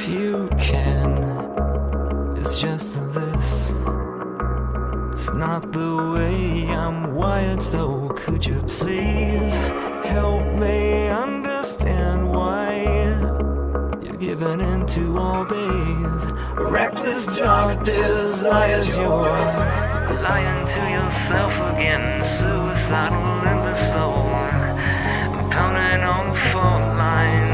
if you can. It's just this. It's not the way I'm wired, so could you please help me understand why you're giving in to all these reckless dark desires? You're lying to yourself again, suicidal in the soul, pounding on the fault line.